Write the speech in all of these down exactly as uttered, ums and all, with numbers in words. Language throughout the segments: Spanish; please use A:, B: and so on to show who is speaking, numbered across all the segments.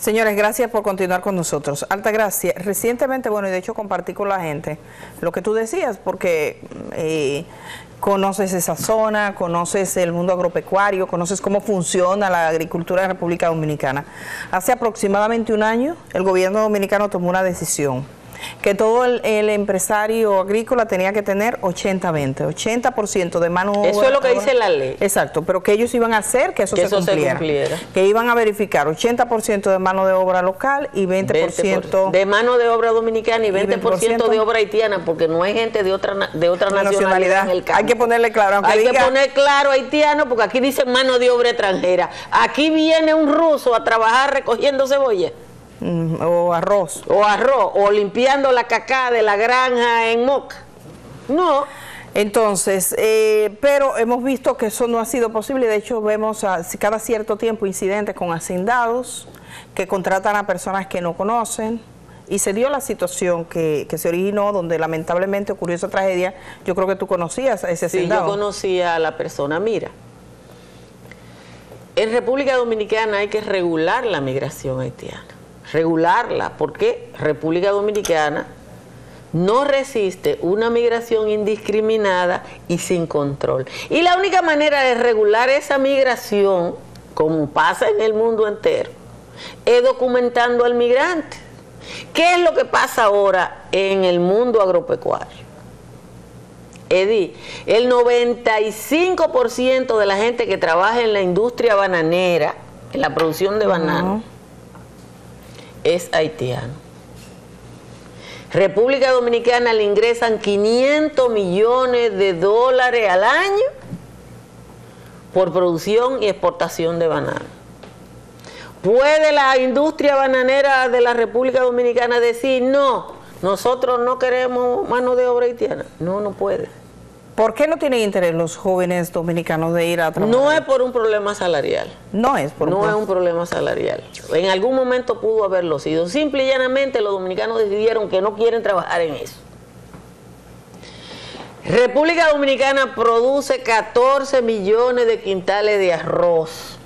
A: Señores, gracias por continuar con nosotros. Altagracia, recientemente, bueno, y de hecho compartí con la gente lo que tú decías, porque eh, conoces esa zona, conoces el mundo agropecuario, conoces cómo funciona la agricultura en República Dominicana. Hace aproximadamente un año, el gobierno dominicano tomó una decisión, que todo el, el empresario agrícola tenía que tener ochenta veinte, ochenta por ciento de mano obra.
B: Eso es lo que dice la ley.
A: Exacto, pero que ellos iban a hacer que eso,
B: que
A: se,
B: eso
A: cumpliera,
B: se cumpliera.
A: Que iban a verificar ochenta por ciento de mano de obra local y veinte por ciento
B: de mano de obra dominicana y veinte por ciento de obra haitiana, porque no hay gente de otra de otra nacionalidad, nacionalidad en el campo.
A: Hay que ponerle claro, aunque
B: hay
A: diga,
B: que poner claro haitiano, porque aquí dice mano de obra extranjera. Aquí viene un ruso a trabajar recogiendo cebolla.
A: Mm, o arroz.
B: O arroz, o limpiando la cacá de la granja en Moca. No.
A: Entonces, eh, pero hemos visto que eso no ha sido posible. De hecho, vemos a, cada cierto tiempo incidentes con hacendados que contratan a personas que no conocen. Y se dio la situación que, que se originó, donde lamentablemente ocurrió esa tragedia. Yo creo que tú conocías a ese hacendado.
B: Sí, yo conocía a la persona. Mira, en República Dominicana hay que regular la migración haitiana. Regularla, porque República Dominicana no resiste una migración indiscriminada y sin control. Y la única manera de regular esa migración, como pasa en el mundo entero, es documentando al migrante. ¿Qué es lo que pasa ahora en el mundo agropecuario? Eddie, el noventa y cinco por ciento de la gente que trabaja en la industria bananera, en la producción de banano, uh-huh. es haitiano. República Dominicana le ingresan quinientos millones de dólares al año por producción y exportación de banano. ¿Puede la industria bananera de la República Dominicana decir, no, nosotros no queremos mano de obra haitiana? No, no puede.
A: ¿Por qué no tienen interés los jóvenes dominicanos de ir a trabajar?
B: No es por un problema salarial.
A: No es por un
B: No
A: problema.
B: es un problema salarial. En algún momento pudo haberlo sido. Simple y llanamente los dominicanos decidieron que no quieren trabajar en eso. República Dominicana produce catorce millones de quintales de arroz.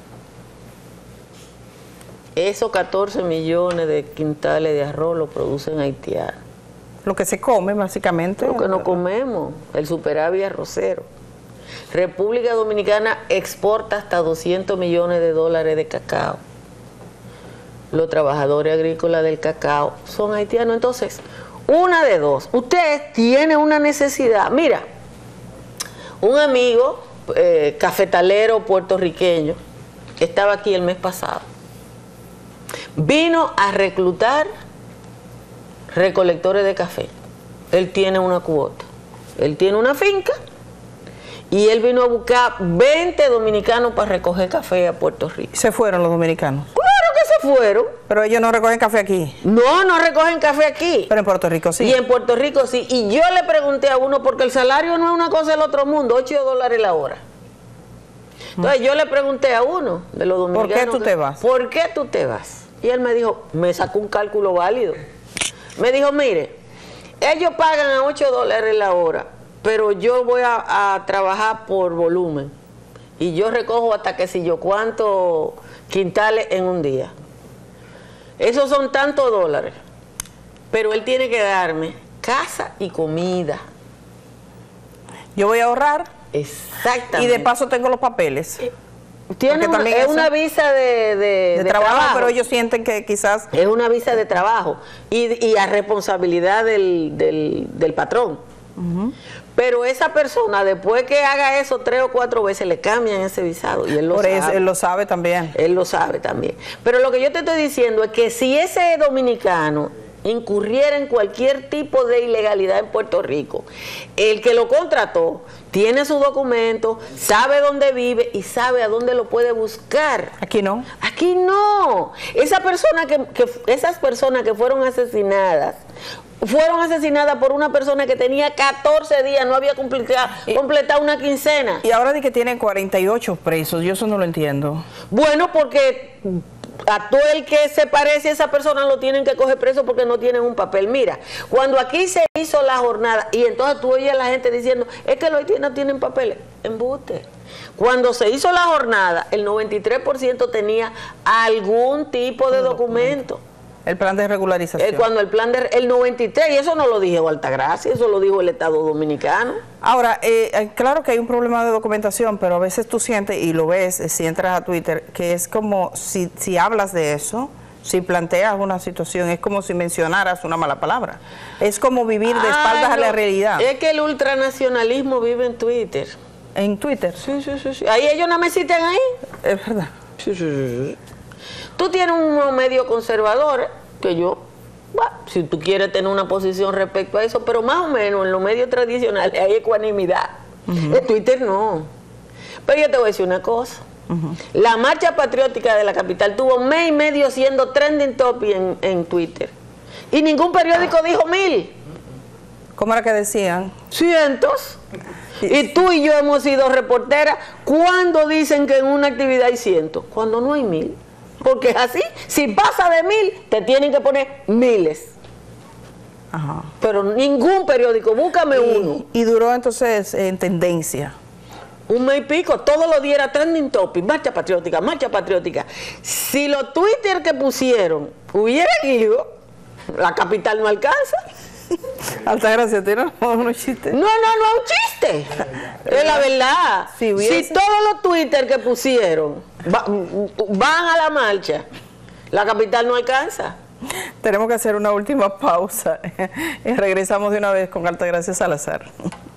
B: Esos catorce millones de quintales de arroz lo producen haitianos.
A: Lo que se come, básicamente.
B: Lo que no comemos, el superávit arrocero. República Dominicana exporta hasta doscientos millones de dólares de cacao. Los trabajadores agrícolas del cacao son haitianos. Entonces, una de dos. Usted tiene una necesidad. Mira, un amigo eh, cafetalero puertorriqueño estaba aquí el mes pasado. Vino a reclutar recolectores de café. Él tiene una cuota. Él tiene una finca y él vino a buscar veinte dominicanos para recoger café a Puerto Rico.
A: ¿Se fueron los dominicanos?
B: Claro que se fueron.
A: Pero ellos no recogen café aquí.
B: No, no recogen café aquí.
A: Pero en Puerto Rico sí.
B: Y en Puerto Rico sí. Y yo le pregunté a uno, porque el salario no es una cosa del otro mundo, ocho dólares la hora. Entonces mm. yo le pregunté a uno de los dominicanos.
A: ¿Por qué tú te vas?
B: ¿Por qué tú te vas? Y él me dijo, me sacó un cálculo válido. Me dijo, mire, ellos pagan a ocho dólares la hora, pero yo voy a, a trabajar por volumen. Y yo recojo hasta que si yo cuántos quintales en un día. Esos son tantos dólares. Pero él tiene que darme casa y comida.
A: Yo voy a ahorrar.
B: Exactamente.
A: Y de paso tengo los papeles.
B: Tiene una, es una visa de, de,
A: de, de trabajo, trabajo, pero ellos sienten que quizás...
B: Es una visa de trabajo y, y a responsabilidad del, del, del patrón. Uh-huh. Pero esa persona, después que haga eso tres o cuatro veces, le cambian ese visado. Y él lo
A: Por
B: sabe.
A: eso, él lo sabe también.
B: Él lo sabe también. Pero lo que yo te estoy diciendo es que si ese dominicano incurriera en cualquier tipo de ilegalidad en Puerto Rico, el que lo contrató tiene su documento, sabe dónde vive y sabe a dónde lo puede buscar.
A: Aquí no.
B: Aquí no. Esa persona que, que, esas personas que fueron asesinadas, fueron asesinadas por una persona que tenía catorce días, no había completado, completado una quincena.
A: Y ahora di que tienen cuarenta y ocho presos, yo eso no lo entiendo.
B: Bueno, porque A todo el que se parece a esa persona lo tienen que coger preso porque no tienen un papel. Mira, cuando aquí se hizo la jornada, y entonces tú oyes a la gente diciendo, es que los haitianos tienen papeles. Embuste. Cuando se hizo la jornada, el noventa y tres por ciento tenía algún tipo de documento.
A: El plan de regularización.
B: Eh, cuando el plan de... El noventa y tres, y eso no lo dijo Altagracia, eso lo dijo el Estado Dominicano.
A: Ahora, eh, claro que hay un problema de documentación, pero a veces tú sientes, y lo ves, eh, si entras a Twitter, que es como si, si hablas de eso, si planteas una situación, es como si mencionaras una mala palabra. Es como vivir de espaldas ah, no, a la realidad.
B: Es que el ultranacionalismo vive en Twitter.
A: ¿En Twitter?
B: Sí, sí, sí. sí. Ahí ellos no me existen ahí.
A: Es verdad.
B: Sí, sí, sí. Tú tienes un medio conservador, que yo, bueno, si tú quieres tener una posición respecto a eso, pero más o menos en los medios tradicionales hay ecuanimidad. Uh-huh. En Twitter no. Pero yo te voy a decir una cosa. Uh-huh. La marcha patriótica de la capital tuvo mes y medio siendo trending topic en, en Twitter. Y ningún periódico dijo mil.
A: ¿Cómo era que decían?
B: Cientos. Y tú y yo hemos sido reporteras. ¿Cuándo dicen que en una actividad hay cientos? Cuando no hay mil. Porque es así. Si pasa de mil, te tienen que poner miles. Ajá. Pero ningún periódico, búscame
A: y,
B: uno.
A: Y duró entonces en tendencia.
B: Un mes y pico, todos los días era trending topic, marcha patriótica, marcha patriótica. Si los Twitter que pusieron hubieran ido, la capital no alcanza.
A: Altagracia, ¿tiene unos chistes?
B: No, no, no es un chiste. Es la verdad. Si, hubiese... si todos los Twitter que pusieron va, van a la marcha, la capital no alcanza.
A: Tenemos que hacer una última pausa y regresamos de una vez con Altagracia Salazar.